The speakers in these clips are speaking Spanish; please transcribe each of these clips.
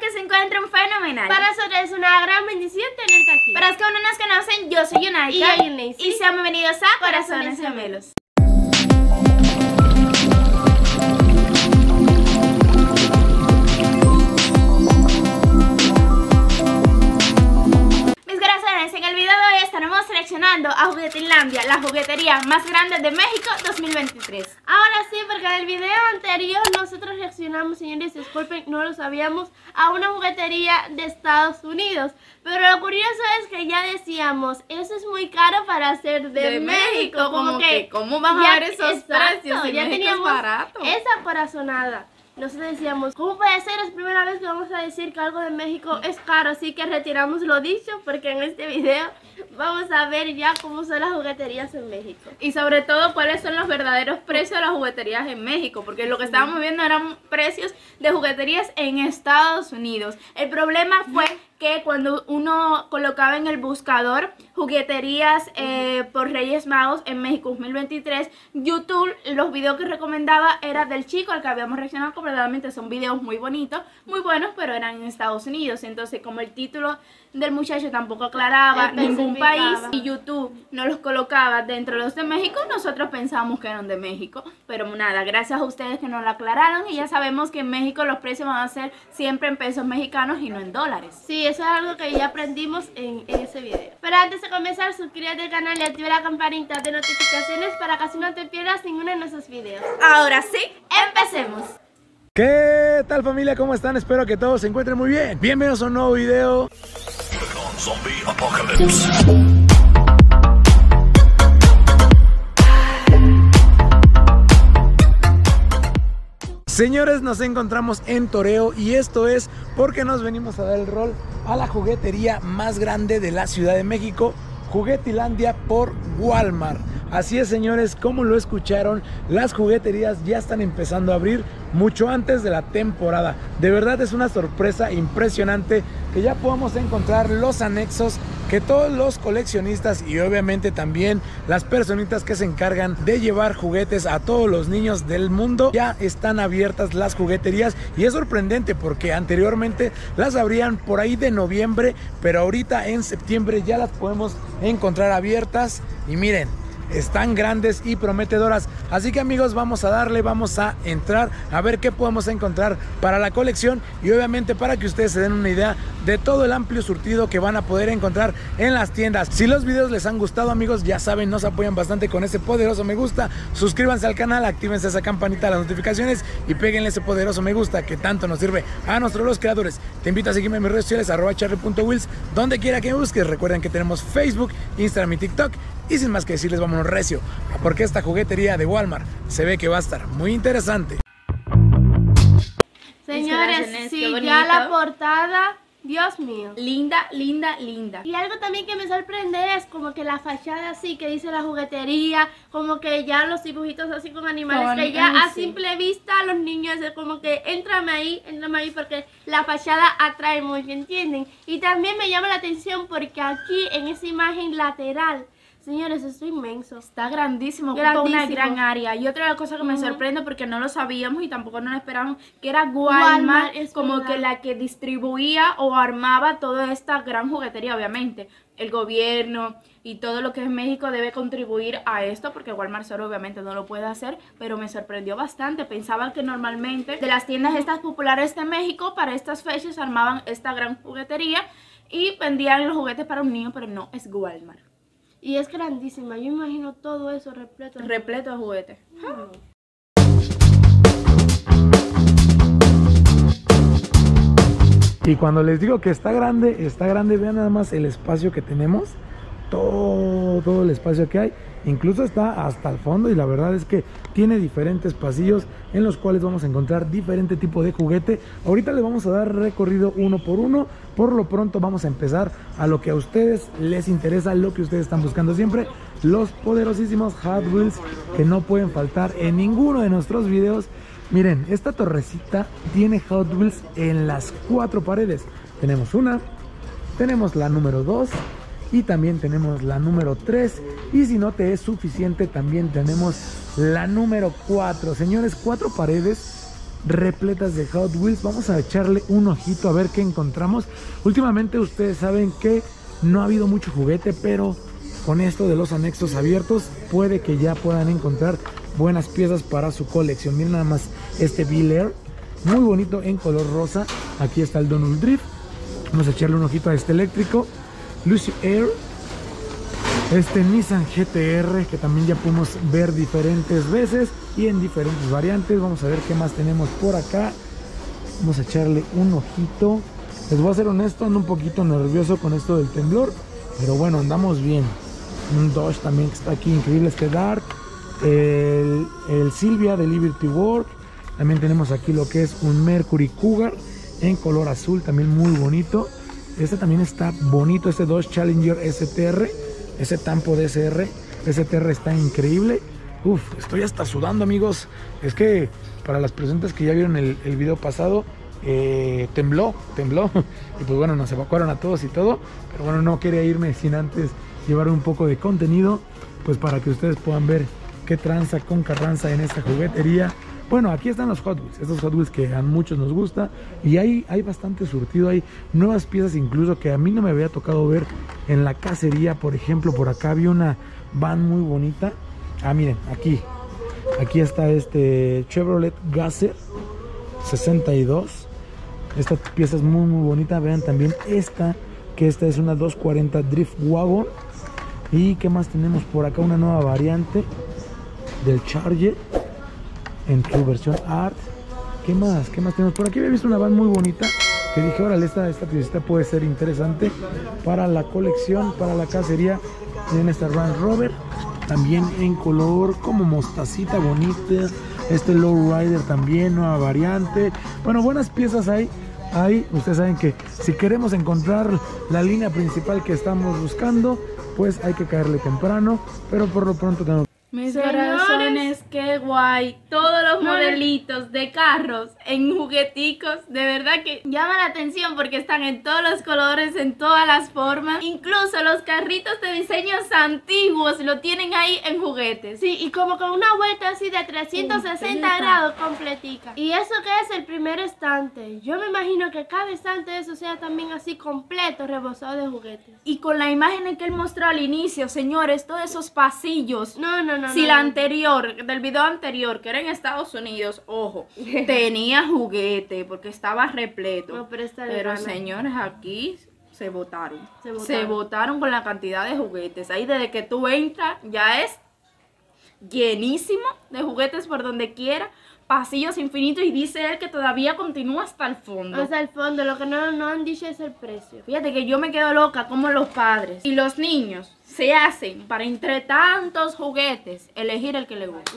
que se encuentren fenomenal. Para nosotros es una gran bendición tenerte aquí. Para los que aún no nos conocen, yo soy Yunaika. Y yo Yuneisi. Y sean bienvenidos a Corazones Gemelos. En el video de hoy estaremos seleccionando a Juguetilandia, la juguetería más grande de México 2023. Ahora sí, porque en el video anterior nosotros reaccionamos, señores, disculpen, no lo sabíamos, a una juguetería de Estados Unidos. Pero lo curioso es que ya decíamos, eso es muy caro para ser de México. Como que, ¿cómo van a ver esos precios? Ya México teníamos es barato. esa corazonada. Nosotros decíamos, ¿cómo puede ser? Es primera vez que vamos a decir que algo de México es caro, así que retiramos lo dicho porque en este video vamos a ver ya cómo son las jugueterías en México. Y sobre todo cuáles son los verdaderos precios de las jugueterías en México, porque lo que estábamos viendo eran precios de jugueterías en Estados Unidos. El problema fue que cuando uno colocaba en el buscador jugueterías por Reyes Magos en México 2023, YouTube, los videos que recomendaba era del chico al que habíamos reaccionado, que verdaderamente son videos muy bonitos, muy buenos, pero eran en Estados Unidos. Entonces, como el título del muchacho tampoco aclaraba ningún país y YouTube no los colocaba dentro de los de México, nosotros pensábamos que eran de México, pero nada, gracias a ustedes que nos lo aclararon y ya sabemos que en México los precios van a ser siempre en pesos mexicanos y no en dólares. Sí, eso es algo que ya aprendimos en ese video. Pero antes de comenzar, suscríbete al canal y activa la campanita de notificaciones para que así no te pierdas ninguno de nuestros videos. Ahora sí, empecemos. ¿Qué tal, familia? ¿Cómo están? Espero que todos se encuentren muy bien. Bienvenidos a un nuevo video. Zombie Apocalypse. Señores, nos encontramos en Toreo y esto es porque nos venimos a dar el rol a la juguetería más grande de la Ciudad de México, Juguetilandia por Walmart. Así es, señores, como lo escucharon, las jugueterías ya están empezando a abrir mucho antes de la temporada. De verdad es una sorpresa impresionante que ya podamos encontrar los anexos que todos los coleccionistas y obviamente también las personitas que se encargan de llevar juguetes a todos los niños del mundo, ya están abiertas las jugueterías. Y es sorprendente porque anteriormente las abrían por ahí de noviembre, pero ahorita en septiembre ya las podemos encontrar abiertas y miren, están grandes y prometedoras. Así que, amigos, vamos a darle, vamos a entrar a ver qué podemos encontrar para la colección y obviamente para que ustedes se den una idea de todo el amplio surtido que van a poder encontrar en las tiendas. Si los videos les han gustado, amigos, ya saben, nos apoyan bastante con ese poderoso me gusta. Suscríbanse al canal, actívense esa campanita de las notificaciones y péguenle ese poderoso me gusta que tanto nos sirve a nosotros los creadores. Te invito a seguirme en mis redes sociales, @charlie.wills, donde quiera que me busques. Recuerden que tenemos Facebook, Instagram y TikTok. Y sin más que decirles, vámonos recio, porque esta juguetería de Walmart se ve que va a estar muy interesante. Señores, sí, ya la portada, Dios mío. Linda, linda, linda. Y algo también que me sorprende es como que la fachada así que dice la juguetería, como que ya los dibujitos así con animales, que ya a simple vista los niños es como que entrame ahí porque la fachada atrae mucho, ¿entienden? Y también me llama la atención porque aquí en esa imagen lateral, señores, esto es inmenso. Está grandísimo, ocupa una gran área. Y otra cosa que me sorprende porque no lo sabíamos y tampoco nos lo esperábamos, que era Walmart como que la que distribuía o armaba toda esta gran juguetería. Obviamente el gobierno y todo lo que es México debe contribuir a esto, porque Walmart solo obviamente no lo puede hacer, pero me sorprendió bastante. Pensaba que normalmente de las tiendas estas populares de México para estas fechas armaban esta gran juguetería y vendían los juguetes para un niño, pero no, es Walmart. Y es grandísima, yo imagino todo eso repleto de juguetes. Y cuando les digo que está grande, vean nada más el espacio que tenemos. Todo el espacio que hay, incluso está hasta el fondo, y la verdad es que tiene diferentes pasillos en los cuales vamos a encontrar diferente tipo de juguete. Ahorita les vamos a dar recorrido uno por uno. Por lo pronto vamos a empezar a lo que a ustedes les interesa, lo que ustedes están buscando siempre, los poderosísimos Hot Wheels que no pueden faltar en ninguno de nuestros videos. Miren, esta torrecita tiene Hot Wheels en las 4 paredes. Tenemos una, tenemos la número 2 y también tenemos la número 3, y si no te es suficiente también tenemos la número 4. Señores, 4 paredes repletas de Hot Wheels. Vamos a echarle un ojito a ver qué encontramos. Últimamente ustedes saben que no ha habido mucho juguete, pero con esto de los anexos abiertos puede que ya puedan encontrar buenas piezas para su colección. Miren nada más este Bel Air, muy bonito en color rosa. Aquí está el Donald Drift. Vamos a echarle un ojito a este eléctrico Lucy Air, este Nissan GT-R que también ya pudimos ver diferentes veces y en diferentes variantes. Vamos a ver qué más tenemos por acá. Vamos a echarle un ojito. Les voy a ser honesto, ando un poquito nervioso con esto del temblor, pero bueno, andamos bien. Un Dodge también que está aquí, increíble este Dart. El Silvia de Liberty Work. También tenemos aquí lo que es un Mercury Cougar en color azul, también muy bonito. Este también está bonito, este Dodge Challenger STR, ese Tampo DSR, STR está increíble. Uf, estoy hasta sudando, amigos. Es que para las presentes que ya vieron el video pasado, tembló. Y pues bueno, nos evacuaron a todos y todo. Pero bueno, no quería irme sin antes llevar un poco de contenido, pues para que ustedes puedan ver qué tranza con carranza en esta juguetería. Bueno, aquí están los Hot Wheels, estos Hot Wheels que a muchos nos gusta. Y hay bastante surtido, hay nuevas piezas incluso que a mí no me había tocado ver en la cacería. Por ejemplo, por acá había una van muy bonita. Ah, miren, aquí está este Chevrolet Gasser 62. Esta pieza es muy bonita. Vean también esta es una 240 Drift Wagon. Y qué más tenemos por acá, una nueva variante del Charger en su versión Art. ¿Qué más tenemos? Por aquí había visto una van muy bonita que dije, órale, esta piecita puede ser interesante para la colección, para la cacería. Tienen esta Range Rover, también en color como mostacita bonita. Este Lowrider también, nueva variante. Bueno, buenas piezas hay. Ustedes saben que si queremos encontrar la línea principal que estamos buscando, pues hay que caerle temprano. Pero por lo pronto tenemos... Mis Señores, corazones, qué guay. Todos los modelitos de carros en jugueticos, de verdad que llama la atención porque están en todos los colores, en todas las formas. Incluso los carritos de diseños antiguos lo tienen ahí en juguetes. Sí, y como con una vuelta así de 360 grados completica. Y eso que es el primer estante. Yo me imagino que cada estante de eso sea también así completo, rebosado de juguetes. Y con la imagen que él mostró al inicio, señores, todos esos pasillos. No. Si la anterior, del video anterior, que era en Estados Unidos, ojo, tenía juguete porque estaba repleto. No, pero señores, aquí se botaron. Se botaron con la cantidad de juguetes. Ahí desde que tú entras ya es llenísimo de juguetes por donde quiera. Pasillos infinitos y dice él que todavía continúa hasta el fondo. Hasta el fondo, lo que no han dicho es el precio. Fíjate que yo me quedo loca como los padres y los niños se hacen para entre tantos juguetes elegir el que les gusta.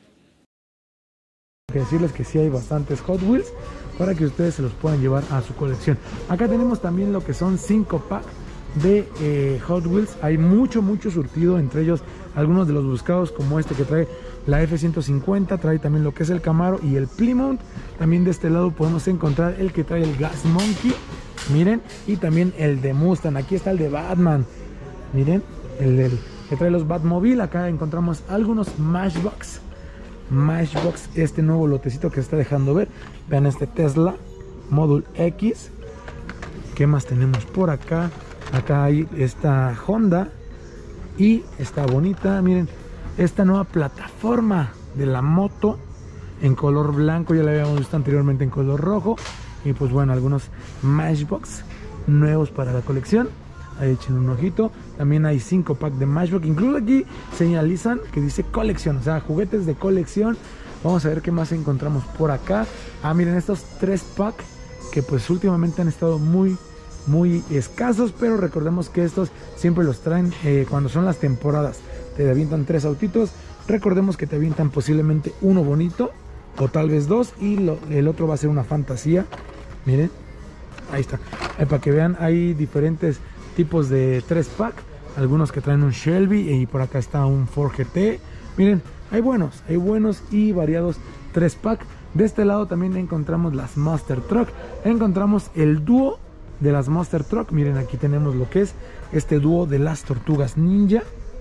Que decirles que sí hay bastantes Hot Wheels para que ustedes se los puedan llevar a su colección. Acá tenemos también lo que son 5 pack de Hot Wheels. Hay mucho surtido, entre ellos algunos de los buscados como este que trae la F-150, trae también lo que es el Camaro y el Plymouth. También de este lado podemos encontrar el que trae el Gas Monkey, miren, y también el de Mustang. Aquí está el de Batman, miren, el que trae los Batmobile. Acá encontramos algunos Matchbox, este nuevo lotecito que se está dejando ver. Vean este Tesla Model X. ¿Qué más tenemos por acá? Acá hay esta Honda y está bonita, miren, esta nueva plataforma de la moto en color blanco, ya la habíamos visto anteriormente en color rojo. Y pues bueno, algunos Matchbox nuevos para la colección. Ahí echen un ojito. También hay 5 pack de Matchbox. Incluso aquí señalizan que dice colección, o sea, juguetes de colección. Vamos a ver qué más encontramos por acá. Ah, miren, estos 3 pack que pues últimamente han estado muy escasos, pero recordemos que estos siempre los traen cuando son las temporadas. Te avientan 3 autitos. Recordemos que te avientan posiblemente uno bonito o tal vez 2 y el otro va a ser una fantasía. Miren, ahí está. Para que vean, hay diferentes tipos de 3 pack. Algunos que traen un Shelby y por acá está un Ford GT. Miren, hay buenos y variados 3 pack. De este lado también encontramos las Monster Truck. Encontramos el dúo de las Monster Truck. Miren, aquí tenemos lo que es este dúo de las Tortugas Ninja.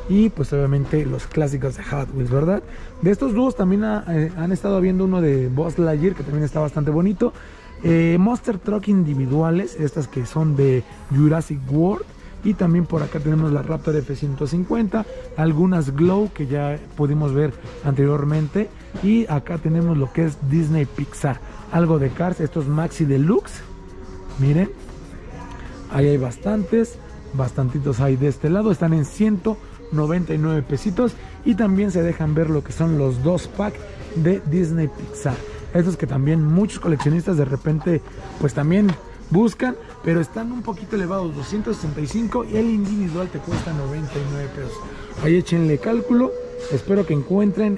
y pues obviamente los clásicos de Hot Wheels, ¿verdad? De estos dúos también han estado viendo uno de Buzz Lightyear, que también está bastante bonito. Monster Truck individuales, estas que son de Jurassic World. Y también por acá tenemos la Raptor F-150, algunas Glow que ya pudimos ver anteriormente. Y acá tenemos lo que es Disney Pixar, algo de Cars, estos Maxi Deluxe. Miren, ahí hay bastantitos hay de este lado, están en 199 pesitos. Y también se dejan ver lo que son los 2 pack de Disney Pixar. Estos que también muchos coleccionistas de repente pues también buscan, pero están un poquito elevados, 265, y el individual te cuesta 99 pesos. Ahí échenle cálculo. Espero que encuentren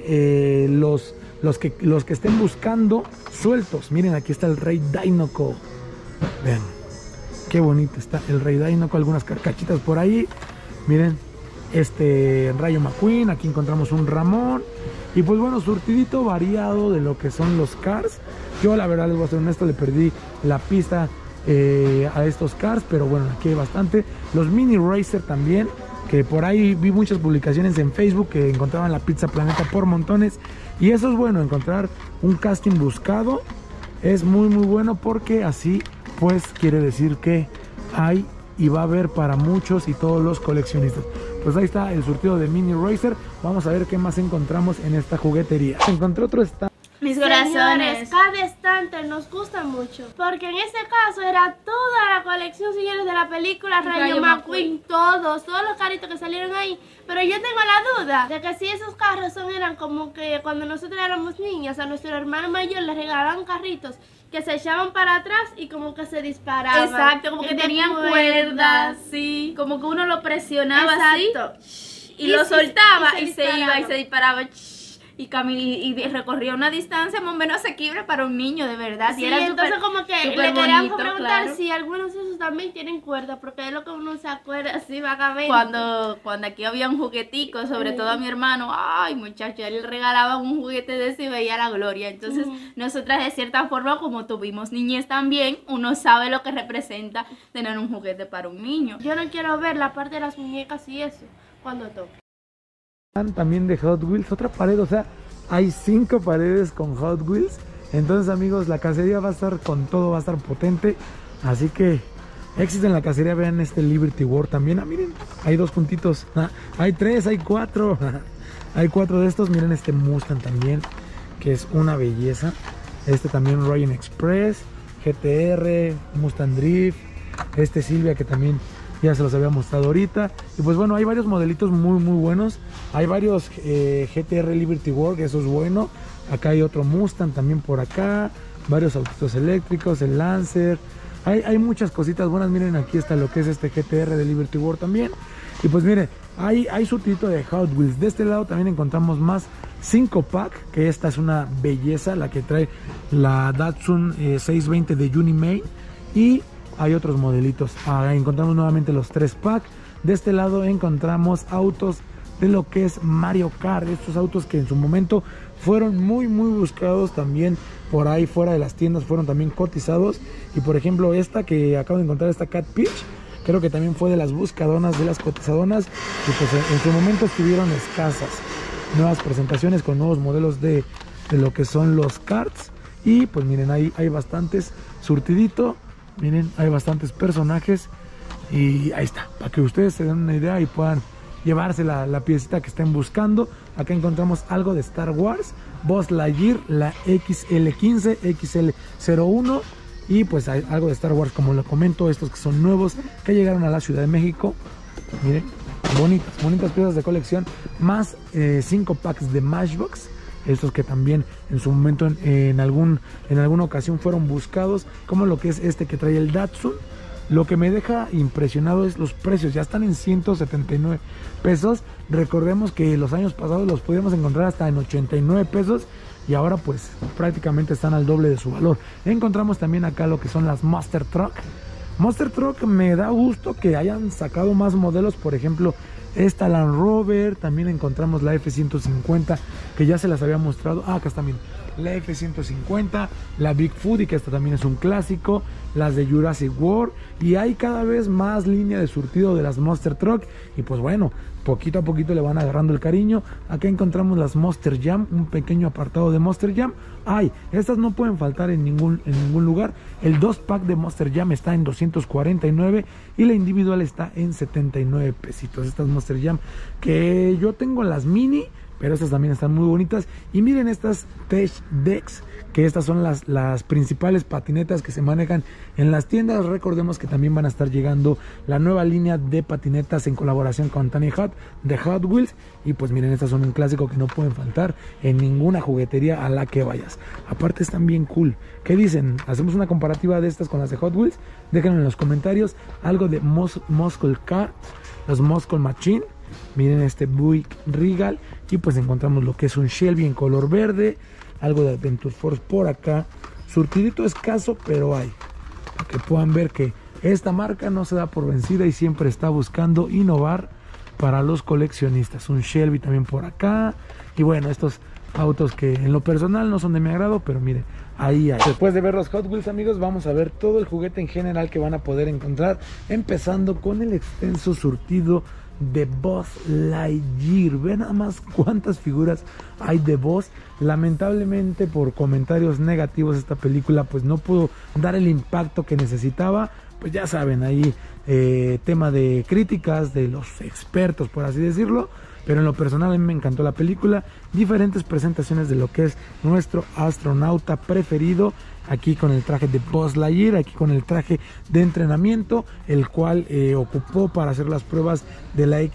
los que estén buscando sueltos. Miren, aquí está el Rey Dinoco. Vean, qué bonito está el Rey Dinoco, algunas carcachitas por ahí. Miren, Rayo McQueen, aquí encontramos un Ramón. Y pues bueno, surtidito variado de lo que son los Cars. Yo la verdad les voy a ser honesto, le perdí la pista a estos Cars, pero bueno, aquí hay bastante. Los Mini Racer también, que por ahí vi muchas publicaciones en Facebook que encontraban la Pizza Planeta por montones. Y eso es bueno, encontrar un casting buscado es muy bueno, porque así pues quiere decir que hay y va a haber para muchos y todos los coleccionistas. Pues ahí está el surtido de Mini Racer. Vamos a ver qué más encontramos en esta juguetería. Encontré otro stand. Mis Señores, corazones. cada estante nos gusta mucho, porque en este caso era toda la colección, señores, de la película Rayo McQueen, todos los carritos que salieron ahí. Pero yo tengo la duda de que si esos carros eran como que cuando nosotros éramos niñas, a nuestro hermano mayor le regalaban carritos que se echaban para atrás y como que se disparaban. Exacto, como que tenían cuerdas, sí, como que uno lo presionaba. Exacto. Así y lo soltaba y se disparaba. iba y se disparaba y recorría una distancia más o menos asequible para un niño, de verdad. Sí, y era entonces súper, como que súper le queríamos bonito, preguntar claro. si algunos de esos también tienen cuerda, porque es lo que uno se acuerda así vagamente. Cuando aquí había un juguetico, sobre todo a mi hermano, ay muchacho, él le regalaba un juguete de ese y veía la gloria. Entonces nosotras de cierta forma, como tuvimos niñez también, uno sabe lo que representa tener un juguete para un niño. Yo no quiero ver la parte de las muñecas y eso cuando toque. También de Hot Wheels, otra pared, o sea, hay 5 paredes con Hot Wheels. Entonces amigos, la cacería va a estar con todo, va a estar potente. Así que éxito en la cacería. Vean este Liberty World también. Miren, hay 2 puntitos. Hay 3, hay 4. Hay 4 de estos. Miren este Mustang también, que es una belleza. Este también Ryan Express, GTR, Mustang Drift. Este Silvia, que también ya se los había mostrado ahorita. Y pues bueno, hay varios modelitos muy buenos. Hay varios GTR Liberty World, eso es bueno. Acá hay otro Mustang también por acá. Varios autitos eléctricos, el Lancer. Hay muchas cositas buenas. Miren, aquí está lo que es este GTR de Liberty World también. Y pues miren, hay su tito de Hot Wheels. De este lado también encontramos más 5 pack, que esta es una belleza, la que trae la Datsun 620 de Unimate. Y hay otros modelitos. Encontramos nuevamente los 3 pack. De este lado encontramos autos de lo que es Mario Kart. Estos autos que en su momento fueron muy buscados también por ahí fuera de las tiendas, fueron también cotizados. Y por ejemplo esta que acabo de encontrar, esta Cat Peach, creo que también fue de las buscadonas, de las cotizadonas. Y pues en su momento estuvieron escasas. Nuevas presentaciones con nuevos modelos de lo que son los karts. Y pues miren, hay bastantes surtidito. Miren, hay bastantes personajes. Y ahí está, para que ustedes se den una idea y puedan llevarse la piecita que estén buscando. Acá encontramos algo de Star Wars, Buzz Lightyear, la XL15, XL01. Y pues hay algo de Star Wars, como lo comento, estos que son nuevos, que llegaron a la Ciudad de México. Miren, bonitas piezas de colección. Más 5 packs de Matchbox. Estos que también en su momento en alguna ocasión fueron buscados, como lo que es este que trae el Datsun. Lo que me deja impresionado es los precios, ya están en 179 pesos. Recordemos que los años pasados los podíamos encontrar hasta en 89 pesos y ahora pues prácticamente están al doble de su valor. Encontramos también acá lo que son las Monster Truck. Monster Truck, me da gusto que hayan sacado más modelos, por ejemplo esta Land Rover. También encontramos la F-150, que ya se las había mostrado. Acá está, miren, la F-150, la Bigfoot, y que esta también es un clásico, las de Jurassic World, y hay cada vez más línea de surtido de las Monster Truck, y pues bueno, poquito a poquito le van agarrando el cariño. Acá encontramos las Monster Jam, un pequeño apartado de Monster Jam. Estas no pueden faltar en ningún lugar. El 2-pack de Monster Jam está en 249 y la individual está en 79 pesitos. Estas Monster Jam, que yo tengo las mini, pero estas también están muy bonitas. Y miren estas Tech Decks, que estas son las principales patinetas que se manejan en las tiendas. Recordemos que también van a estar llegando la nueva línea de patinetas en colaboración con Tiny Hot de Hot Wheels. Y pues miren, estas son un clásico que no pueden faltar en ninguna juguetería a la que vayas. Aparte están bien cool. ¿Qué dicen? ¿Hacemos una comparativa de estas con las de Hot Wheels? Déjenlo en los comentarios. Algo de Muscle Car, los Muscle Machine. Miren este Buick Regal, y pues encontramos lo que es un Shelby en color verde, algo de Adventure Force por acá, surtidito escaso, pero hay, para que puedan ver que esta marca no se da por vencida y siempre está buscando innovar para los coleccionistas. Un Shelby también por acá, y bueno, estos autos que en lo personal no son de mi agrado, pero miren, ahí hay. Después de ver los Hot Wheels, amigos, vamos a ver todo el juguete en general que van a poder encontrar, empezando con el extenso surtido de Buzz Lightyear. Ven nada más cuántas figuras hay de Buzz. Lamentablemente, por comentarios negativos, esta película pues no pudo dar el impacto que necesitaba. Pues ya saben, ahí tema de críticas de los expertos, por así decirlo. Pero en lo personal a mí me encantó la película. Diferentes presentaciones de lo que es nuestro astronauta preferido. Aquí con el traje de Buzz Lightyear, aquí con el traje de entrenamiento, el cual ocupó para hacer las pruebas de la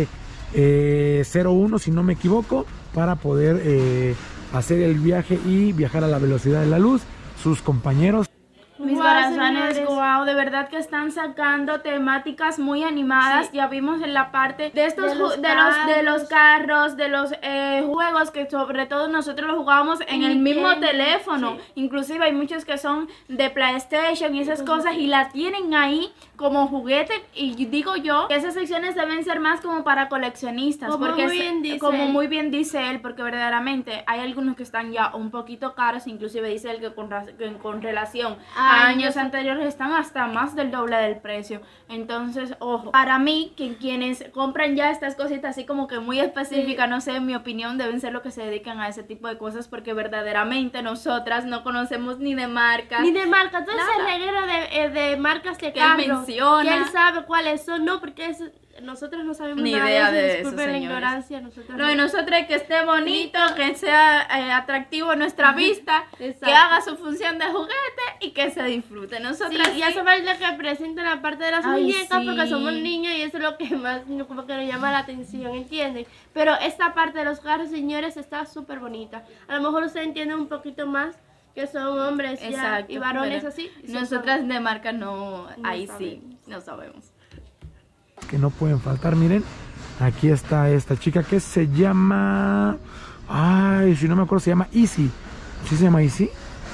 XL01, si no me equivoco, para poder hacer el viaje y viajar a la velocidad de la luz. Sus compañeros. Mis corazones, wow, de verdad que están sacando temáticas muy animadas. Sí. Ya vimos en la parte de estos de los carros, de los juegos, que sobre todo nosotros los jugábamos en el mismo teléfono. Sí. Inclusive hay muchos que son de PlayStation y esas cosas, y la tienen ahí como juguete. Y digo yo que esas secciones deben ser más como para coleccionistas, como porque muy bien dice él, porque verdaderamente hay algunos que están ya un poquito caros. Inclusive dice él que con relación a años anteriores están hasta más del doble del precio. Entonces, ojo, para mí, que quienes compran ya estas cositas así como que muy específicas, no sé, en mi opinión, deben ser los que se dedican a ese tipo de cosas, porque verdaderamente nosotras no conocemos ni de marcas. Ni de marcas. Entonces el reguero de marcas de carro, que él sabe cuáles son, no, porque nosotros no sabemos ni nada idea de eso, disculpen la señores. ignorancia. Lo de nosotros es que esté bonito, que sea atractivo a nuestra vista, que haga su función de juguete y que se disfrute. Nosotras y eso es lo que presenta la parte de las muñecas, porque somos niños y eso es lo que más como que nos llama la atención, ¿entienden? Pero esta parte de los carros, señores, está súper bonita. A lo mejor ustedes entienden un poquito más, que son hombres ya, y varones así. Nosotras de marca no ahí sí, no sabemos. Que no pueden faltar, miren, aquí está esta chica que se llama, si no me acuerdo, se llama Easy. ¿Sí se llama Easy?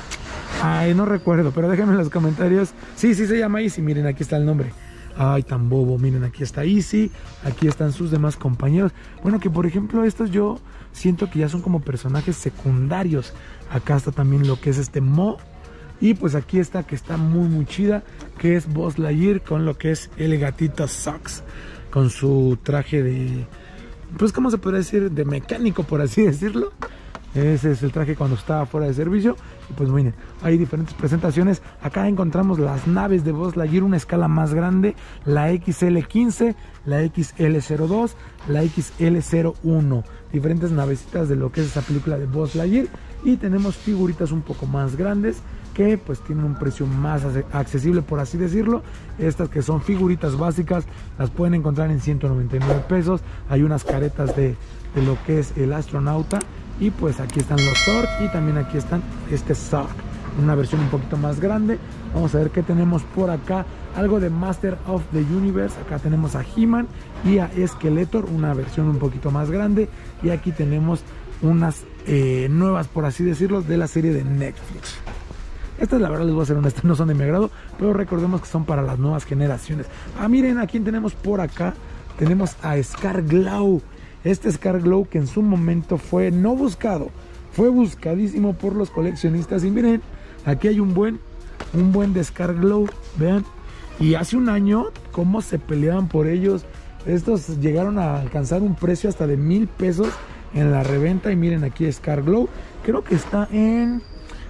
No recuerdo, pero déjenme en los comentarios. Sí se llama Easy, miren, aquí está el nombre. Tan bobo, miren, aquí está Easy, aquí están sus demás compañeros. Bueno, que por ejemplo estos yo siento que ya son como personajes secundarios. Acá está también lo que es este Mo. Y pues aquí está, que está muy chida, que es Buzz Lightyear con lo que es el gatito Sox, con su traje de, pues ¿cómo se podría decir? De mecánico, por así decirlo. Ese es el traje cuando estaba fuera de servicio. Y pues miren, hay diferentes presentaciones. Acá encontramos las naves de Buzz Lightyear, una escala más grande, la XL15, la XL02, la XL01, diferentes navecitas de lo que es esa película de Buzz Lightyear. Y tenemos figuritas un poco más grandes, que pues tienen un precio más accesible, por así decirlo. Estas que son figuritas básicas las pueden encontrar en 199 pesos. Hay unas caretas de lo que es el astronauta, y pues aquí están los Zorg, y también aquí están este Zorg, una versión un poquito más grande. Vamos a ver qué tenemos por acá. Algo de Master of the Universe. Acá tenemos a He-Man y a Skeletor, una versión un poquito más grande. Y aquí tenemos unas nuevas, por así decirlo, de la serie de Netflix. Estas, la verdad, les voy a ser honesto, no son de mi agrado, pero recordemos que son para las nuevas generaciones. Miren, ¿a quién tenemos por acá? Tenemos a Scar Glow. Este Scar Glow, que en su momento fue no buscado, fue buscadísimo por los coleccionistas. Y miren, aquí hay un buen de Scarglow, vean. Y hace un año, cómo se peleaban por ellos. Estos llegaron a alcanzar un precio hasta de 1000 pesos en la reventa. Y miren, aquí Scarglow, creo que está en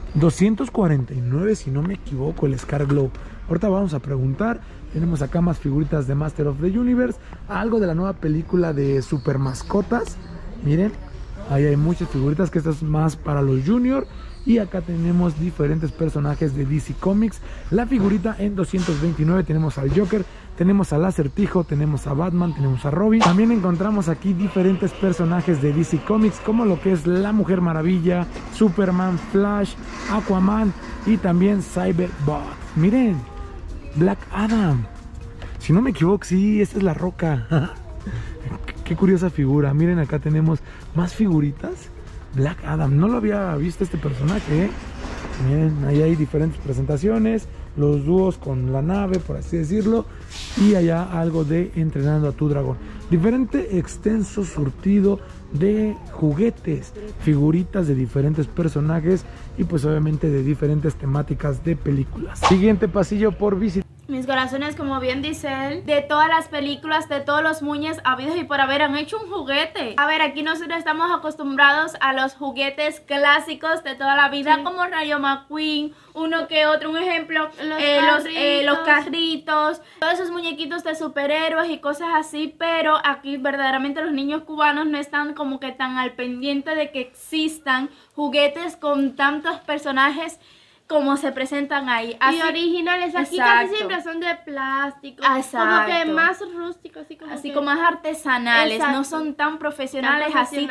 249, si no me equivoco, el Scarglow. Ahorita vamos a preguntar. Tenemos acá más figuritas de Master of the Universe, algo de la nueva película de Super Mascotas. Miren, ahí hay muchas figuritas, que esta es más para los Junior. Y acá tenemos diferentes personajes de DC Comics. La figurita en 229, tenemos al Joker, tenemos al Acertijo, tenemos a Batman, tenemos a Robin. También encontramos aquí diferentes personajes de DC Comics, como lo que es la Mujer Maravilla, Superman, Flash, Aquaman y también Cyberbot. Miren, Black Adam, si no me equivoco, sí, esta es La Roca. Qué curiosa figura. Miren, acá tenemos más figuritas. Black Adam, no lo había visto este personaje, ¿eh? Miren, ahí hay diferentes presentaciones, los dúos con la nave, por así decirlo, y allá algo de Entrenando a tu Dragón. Diferente extenso surtido de juguetes, figuritas de diferentes personajes y pues obviamente de diferentes temáticas de películas. Siguiente pasillo por visitar. Mis corazones, como bien dice él, de todas las películas, de todos los muñes habidos y por haber, han hecho un juguete. A ver, aquí nosotros estamos acostumbrados a los juguetes clásicos de toda la vida, sí, como Rayo McQueen, uno que otro, un ejemplo, los carritos, todos esos muñequitos de superhéroes y cosas así, pero aquí verdaderamente los niños cubanos no están como que tan al pendiente de que existan juguetes con tantos personajes como se presentan ahí. Así, y originales, aquí exacto, casi siempre son de plástico, exacto, como que más rústicos, así como más artesanales, exacto, no son tan profesionales, así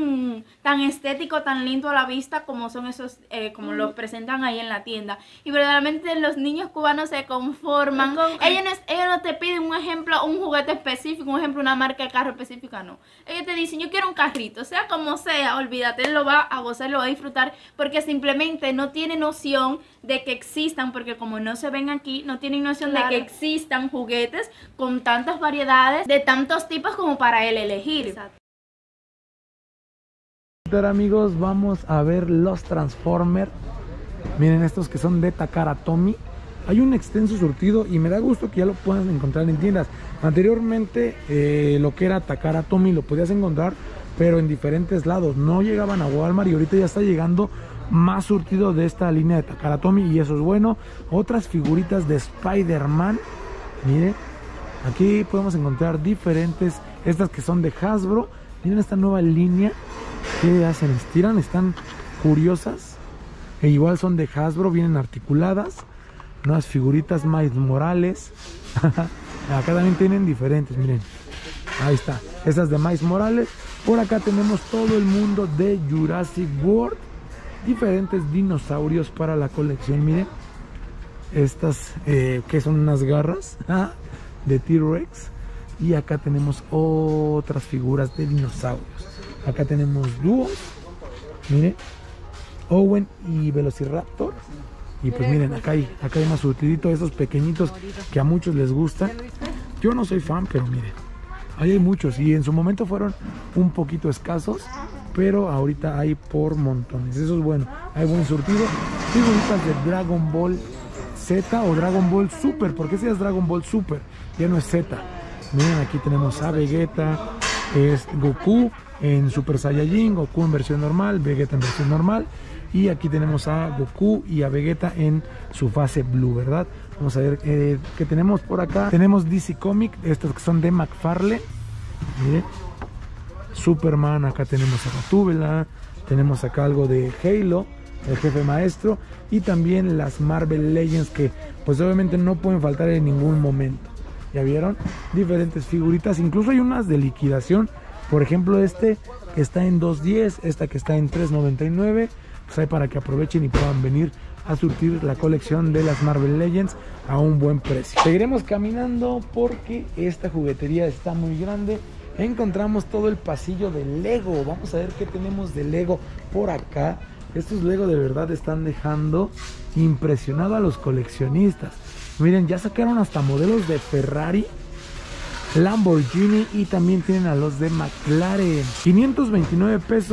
tan estético, tan lindo a la vista como son esos, como lo presentan ahí en la tienda. Y verdaderamente los niños cubanos se conforman, ellos no te piden un ejemplo, un juguete específico, un ejemplo, una marca de carro específica, no. Ellos te dicen, yo quiero un carrito, sea como sea, olvídate, él lo va a gozar, lo va a disfrutar, porque simplemente no tiene noción de que existan, porque como no se ven aquí, no tienen noción, claro, de que existan juguetes con tantas variedades, de tantos tipos como para él elegir. Exacto. Amigos, vamos a ver los Transformers. Miren, estos que son de Takara Tomy. Hay un extenso surtido y me da gusto que ya lo puedan encontrar en tiendas. Anteriormente lo que era Takara Tomy lo podías encontrar, pero en diferentes lados, no llegaban a Walmart, y ahorita ya está llegando más surtido de esta línea de Takara Tomy, y eso es bueno. Otras figuritas de Spider-Man, miren, aquí podemos encontrar diferentes, estas que son de Hasbro. Miren esta nueva línea, que hacen, estiran, están curiosas, e igual son de Hasbro, vienen articuladas. Nuevas figuritas, Miles Morales. Acá también tienen diferentes, miren, ahí está, estas de Miles Morales. Por acá tenemos todo el mundo de Jurassic World, diferentes dinosaurios para la colección. Miren, estas que son unas garras de T-Rex. Y acá tenemos otras figuras de dinosaurios. Acá tenemos dúos, miren, Owen y Velociraptor. Y pues miren, acá hay más surtidito, esos pequeñitos que a muchos les gustan. Yo no soy fan, pero miren, ahí hay muchos, y en su momento fueron un poquito escasos, pero ahorita hay por montones. Eso es bueno, hay buen surtido. Figuritas de Dragon Ball Z o Dragon Ball Super, porque ese es Dragon Ball Super, ya no es Z. Miren, aquí tenemos a Vegeta, es Goku en Super Saiyajin, Goku en versión normal, Vegeta en versión normal. Y aquí tenemos a Goku y a Vegeta en su fase Blue, ¿verdad? Vamos a ver qué tenemos por acá. Tenemos DC Comics, estos que son de McFarlane. Miren, Superman, acá tenemos a Gatúbela, tenemos acá algo de Halo, el jefe maestro, y también las Marvel Legends, que pues obviamente no pueden faltar en ningún momento. ¿Ya vieron? Diferentes figuritas, incluso hay unas de liquidación. Por ejemplo, este que está en $2.10, esta que está en $3.99. Pues hay para que aprovechen y puedan venir a surtir la colección de las Marvel Legends a un buen precio. Seguiremos caminando porque esta juguetería está muy grande. Encontramos todo el pasillo de Lego. Vamos a ver qué tenemos de Lego por acá. Estos Lego de verdad están dejando impresionado a los coleccionistas. Miren, ya sacaron hasta modelos de Ferrari, Lamborghini, y también tienen a los de McLaren. 529 pesos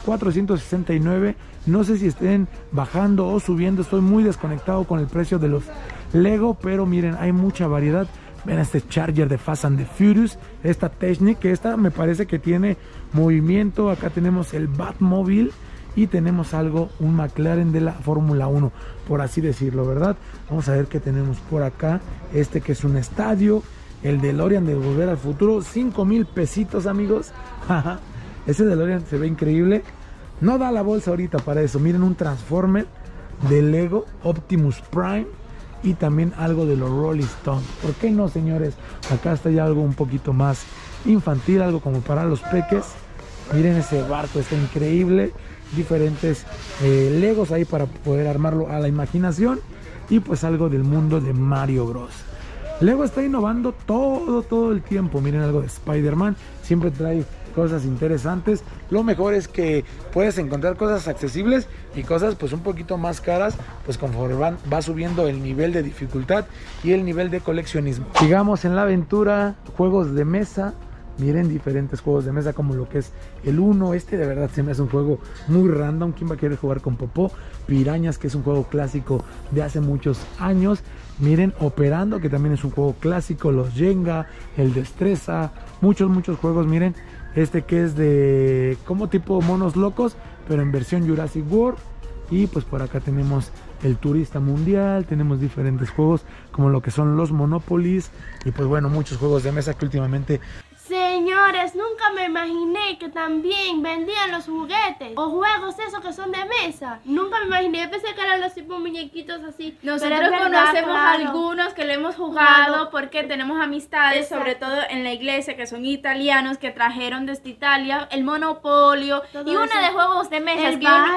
469. No sé si estén bajando o subiendo, estoy muy desconectado con el precio de los Lego, pero miren, hay mucha variedad. Ven este Charger de Fast and the Furious, esta Technic, que esta me parece que tiene movimiento. Acá tenemos el Batmobile y tenemos algo, un McLaren de la Fórmula 1, por así decirlo, ¿verdad? Vamos a ver qué tenemos por acá. Este que es un estadio, el DeLorean de Volver al Futuro, 5,000 pesitos, amigos. Ese DeLorean se ve increíble. No da la bolsa ahorita para eso. Miren, un Transformer de Lego Optimus Prime. Y también algo de los Rolling Stones. ¿Por qué no, señores? Acá está ya algo un poquito más infantil, algo como para los peques. Miren ese barco, está increíble. Diferentes Legos ahí para poder armarlo a la imaginación. Y pues algo del mundo de Mario Bros. Lego está innovando todo el tiempo. Miren algo de Spider-Man. Siempre trae cosas interesantes. Lo mejor es que puedes encontrar cosas accesibles y cosas pues un poquito más caras, pues conforme va subiendo el nivel de dificultad y el nivel de coleccionismo. Sigamos en la aventura, juegos de mesa. Miren, diferentes juegos de mesa como lo que es el Uno. Este de verdad se me hace un juego muy random. ¿Quién va a querer jugar con Popó? Pirañas, que es un juego clásico de hace muchos años. Miren, Operando, que también es un juego clásico. Los Jenga, el Destreza, muchos juegos. Miren, este que es de como tipo monos locos, pero en versión Jurassic World. Y pues por acá tenemos el Turista Mundial, tenemos diferentes juegos como lo que son los Monopolies. Y pues bueno, muchos juegos de mesa que últimamente... Señores, nunca me imaginé que también vendían los juguetes o juegos esos que son de mesa. Nunca me imaginé, yo pensé que eran los tipos muñequitos así. Nosotros conocemos algunos que le hemos jugado porque tenemos amistades, sobre todo en la iglesia, que son italianos, que trajeron desde Italia el Monopolio todo y una eso. de juegos de mesa.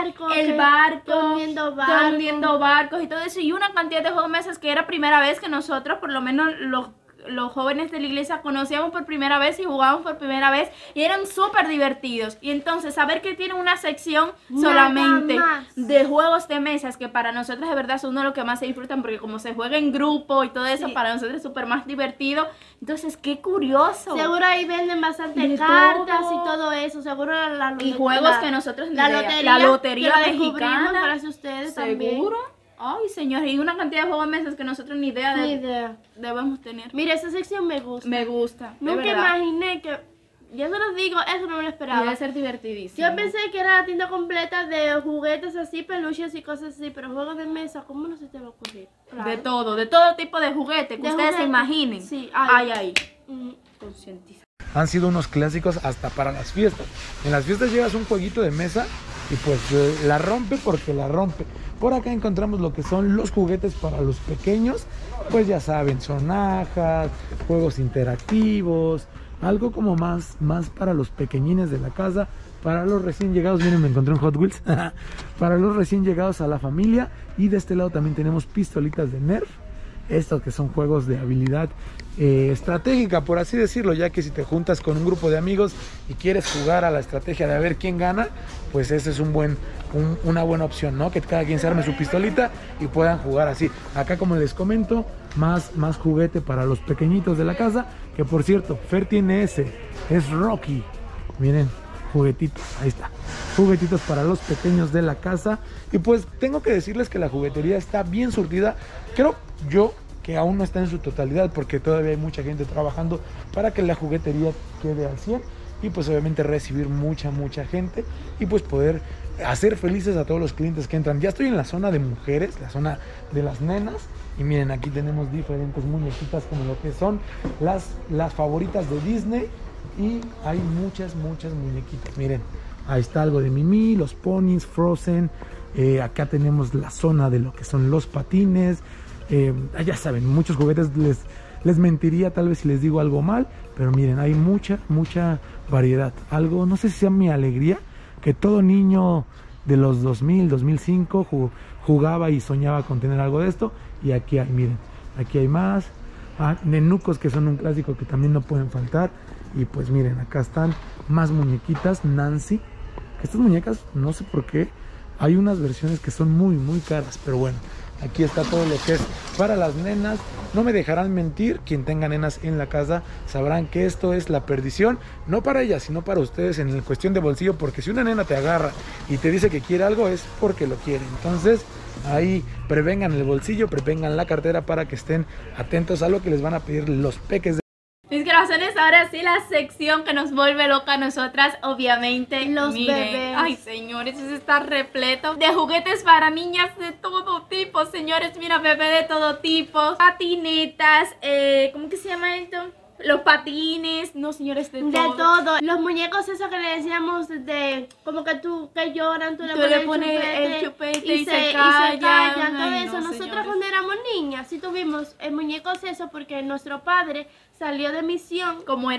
El barco, Dormiendo barcos y todo eso. Y una cantidad de juegos de mesas que era primera vez que nosotros, por lo menos los jóvenes de la iglesia, conocíamos por primera vez y jugábamos por primera vez y eran súper divertidos. Y entonces saber que tiene una sección solamente de juegos de mesas, que para nosotros de verdad son uno de los que más se disfrutan, porque como se juega en grupo y todo eso, para nosotros es súper más divertido. Entonces, qué curioso. Seguro ahí venden bastante cartas y todo eso. Seguro y juegos que nosotros la lotería mexicana para ustedes también. Seguro. Ay, señores, y una cantidad de juegos de mesas que nosotros ni idea debemos tener. Mira, esa sección me gusta. Me gusta. Nunca imaginé que... Yo se los digo, eso no me lo esperaba. Debe ser divertidísimo. Yo pensé que era la tienda completa de juguetes así, peluches y cosas así, pero juegos de mesa, ¿cómo no se te va a ocurrir? Claro. De todo tipo de juguete que ustedes se imaginen. Sí, hay ahí. Concientiza. Han sido unos clásicos hasta para las fiestas. En las fiestas llevas un jueguito de mesa y pues la rompe porque la rompe. Por acá encontramos lo que son los juguetes para los pequeños. Pues ya saben, sonajas, juegos interactivos, algo como más para los pequeñines de la casa. Para los recién llegados, miren, me encontré un Hot Wheels. Para los recién llegados a la familia. Y de este lado también tenemos pistolitas de Nerf. Estos que son juegos de habilidad estratégica, por así decirlo, ya que si te juntas con un grupo de amigos y quieres jugar a la estrategia de a ver quién gana, pues ese es una buena opción, ¿no? Que cada quien se arme su pistolita y puedan jugar así. Acá, como les comento, más juguete para los pequeñitos de la casa, que por cierto, Fer tiene ese, es Rocky. Miren, juguetitos, ahí está, juguetitos para los pequeños de la casa. Y pues tengo que decirles que la juguetería está bien surtida. Creo yo que aún no está en su totalidad, porque todavía hay mucha gente trabajando para que la juguetería quede al 100 y pues obviamente recibir mucha gente y pues poder hacer felices a todos los clientes que entran. Ya estoy en la zona de mujeres, la zona de las nenas, y miren, aquí tenemos diferentes muñequitas como lo que son las favoritas de Disney. Y hay muchas muñequitas. Miren, ahí está algo de Mimi, los ponis, Frozen. Acá tenemos la zona de lo que son los patines. Ya saben, muchos juguetes. Les mentiría tal vez si les digo algo mal, pero miren, hay mucha variedad. Algo, no sé si sea mi alegría, que todo niño de los 2000, 2005 jugaba y soñaba con tener algo de esto. Y aquí hay, miren, aquí hay más. Nenucos, que son un clásico que también no pueden faltar. Y pues miren, acá están más muñequitas Nancy. Estas muñecas, no sé por qué, hay unas versiones que son muy caras, pero bueno, Aquí está todo lo que es para las nenas. No me dejarán mentir, quien tenga nenas en la casa sabrán que esto es la perdición, no para ellas, sino para ustedes en cuestión de bolsillo, porque si una nena te agarra y te dice que quiere algo es porque lo quiere. Entonces ahí prevengan el bolsillo, prevengan la cartera para que estén atentos a lo que les van a pedir los peques. Mis corazones, ahora sí la sección que nos vuelve loca a nosotras, obviamente. Los miren, bebés. Ay, señores, eso está repleto de juguetes para niñas de todo tipo, señores. Mira, bebé de todo tipo, patinetas, ¿cómo que se llama esto? Los patines, no, señores, de todo. De todo. Los muñecos esos que le decíamos de como que lloran, tú le pones el chupete y se callan. callan. Todo Ay, eso. no, Nosotros señores, cuando éramos niñas sí tuvimos muñecos eso porque nuestro padre salió de misión. como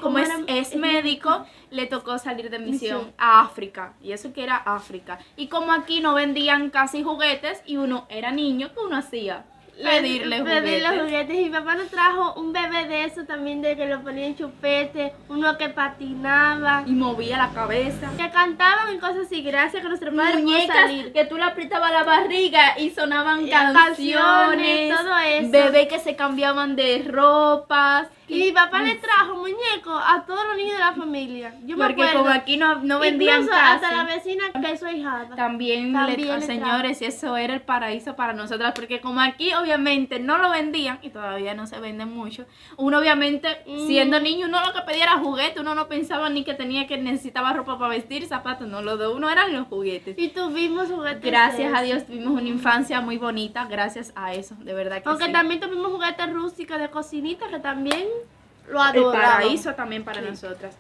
es médico, le tocó salir de misión Misión. a África. Y eso que era África. Y como aquí no vendían casi juguetes y uno era niño, ¿qué uno hacía? Pedirle juguetes. Y mi papá nos trajo un bebé de eso también, de que lo ponía en chupete, uno que patinaba, Y movía la cabeza. que cantaban y cosas así, gracias a que nuestro padre pudo Muñecas salir. que tú le apretabas la barriga y sonaban Canciones, canciones, todo eso. bebés que se cambiaban de ropas. Y mi papá le trajo muñecos a todos los niños de la familia. Yo me Porque acuerdo. como aquí no vendían Incluso casi. hasta la vecina que es su hijada. También le señores, eso era el paraíso para nosotras, porque como aquí obviamente no lo vendían y todavía no se venden mucho, uno obviamente siendo niño, uno lo que pedía era juguete, uno no pensaba ni que necesitaba ropa para vestir, zapatos, no, lo de uno eran los juguetes. Y tuvimos juguetes. Gracias de a eso. Dios tuvimos una infancia muy bonita, gracias a eso, de verdad que Aunque sí. también tuvimos juguetes rústicos de cocinita que también lo El adorábamos. paraíso también para nosotras.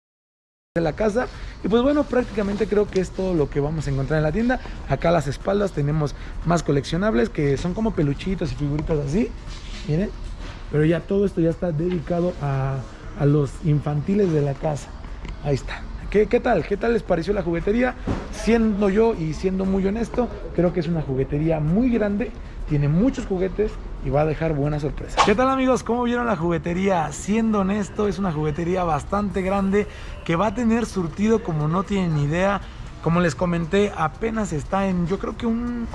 De la casa. Y pues bueno, prácticamente creo que es todo lo que vamos a encontrar en la tienda. Acá a las espaldas tenemos más coleccionables que son como peluchitos y figuritas así, miren, pero ya todo esto ya está dedicado a los infantiles de la casa. Ahí está. ¿Qué tal? ¿Qué tal les pareció la juguetería? Siendo yo y siendo muy honesto, creo que es una juguetería muy grande, tiene muchos juguetes y va a dejar buenas sorpresas. ¿Qué tal, amigos? ¿Cómo vieron la juguetería? Siendo honesto, es una juguetería bastante grande que va a tener surtido como no tienen ni idea. Como les comenté, apenas está en, yo creo que un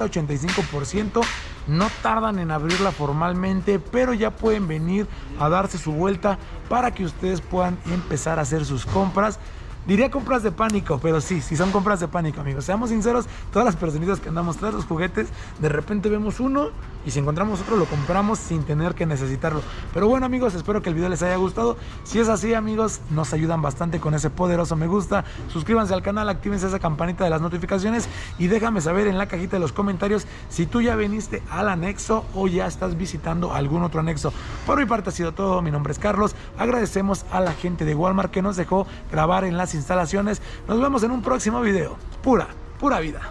80-85%. No tardan en abrirla formalmente, pero ya pueden venir a darse su vuelta para que ustedes puedan empezar a hacer sus compras. Diría compras de pánico, pero sí son compras de pánico, amigos. Seamos sinceros, todas las personitas que andamos tras los juguetes, de repente vemos uno y si encontramos otro lo compramos sin tener que necesitarlo. Pero bueno, amigos, espero que el video les haya gustado. Si es así, amigos, nos ayudan bastante con ese poderoso me gusta. Suscríbanse al canal, actívense esa campanita de las notificaciones y déjame saber en la cajita de los comentarios si tú ya viniste al anexo o ya estás visitando algún otro anexo. Por mi parte ha sido todo. Mi nombre es Carlos. Agradecemos a la gente de Walmart que nos dejó grabar en las instalaciones. Nos vemos en un próximo video. Pura vida.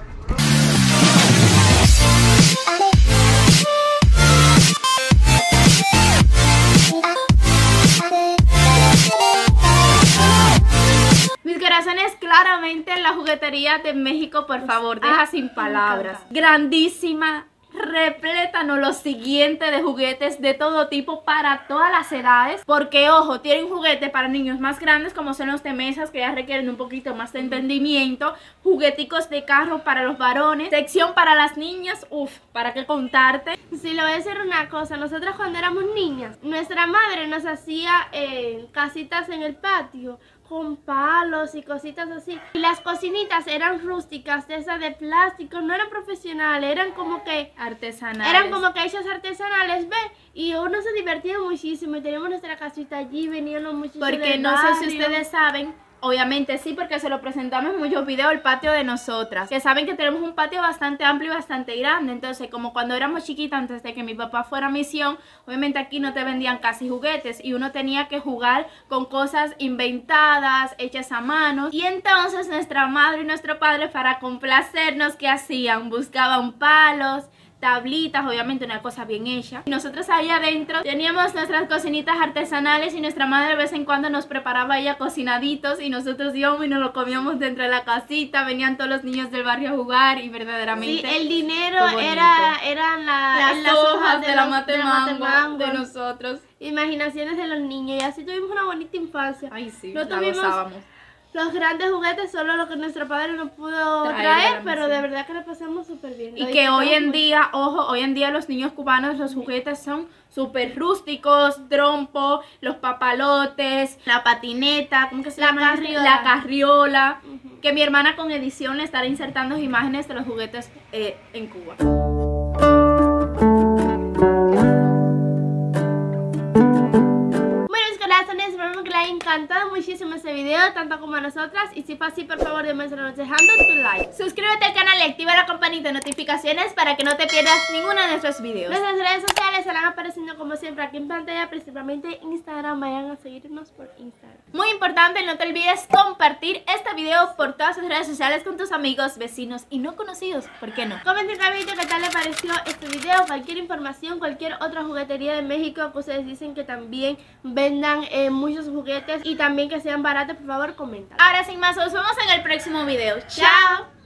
Mis corazones, claramente la juguetería de México, por favor, deja sin palabras. Grandísima, repleta, no lo siguiente de juguetes de todo tipo para todas las edades, porque ojo, tienen juguetes para niños más grandes como son los de mesas que ya requieren un poquito más de entendimiento, jugueticos de carro para los varones, sección para las niñas, para qué contarte. Si le voy a decir una cosa, nosotros cuando éramos niñas, nuestra madre nos hacía casitas en el patio con palos y cositas así. Y las cocinitas eran rústicas, de esas de plástico, no eran profesionales, eran como que artesanales. Eran como que hechas artesanales, ¿ve? Y uno se divertía muchísimo y teníamos nuestra casita allí, venían los muchachos Porque del no sé si barrio. ustedes saben, obviamente sí, porque se lo presentamos en muchos videos, el patio de nosotras, que saben que tenemos un patio bastante amplio y bastante grande. Entonces, como cuando éramos chiquitas, antes de que mi papá fuera a misión, obviamente aquí no te vendían casi juguetes y uno tenía que jugar con cosas inventadas, hechas a mano. Y entonces nuestra madre y nuestro padre, para complacernos, ¿qué hacían? Buscaban palos, tablitas, obviamente una cosa bien hecha. Y nosotros ahí adentro teníamos nuestras cocinitas artesanales y nuestra madre de vez en cuando nos preparaba ella cocinaditos y nosotros íbamos y nos lo comíamos dentro de la casita. Venían todos los niños del barrio a jugar y verdaderamente Sí, el dinero fue bonito. eran las hojas de la los- matemango de nosotros. Imaginaciones de los niños y así tuvimos una bonita infancia. Ay sí, No la tuvimos- gozábamos. Los grandes juguetes solo lo que nuestro padre no pudo traer, pero de verdad que lo pasamos súper bien. Y que hoy en día, ojo, hoy en día los niños cubanos, los juguetes son súper rústicos, trompo, los papalotes, la patineta, ¿cómo que se llama? La carriola. Que mi hermana con edición le estará insertando imágenes de los juguetes en Cuba. Esperamos que les haya encantado muchísimo este video, tanto como a nosotras. Y si fue así, por favor, demuéstranos dejando tu like. Suscríbete al canal y activa la campanita de notificaciones para que no te pierdas ninguno de nuestros videos. Nuestras redes sociales estarán apareciendo como siempre aquí en pantalla, principalmente Instagram. Vayan a seguirnos por Instagram. Muy importante, no te olvides compartir este video por todas tus redes sociales con tus amigos, vecinos y no conocidos. ¿Por qué no? Comenten abajito qué tal les pareció este video, cualquier información, cualquier otra juguetería de México que ustedes dicen que también vendan muchos juguetes y también que sean baratos, por favor comenten. Ahora sin más, nos vemos en el próximo video. ¡Chao!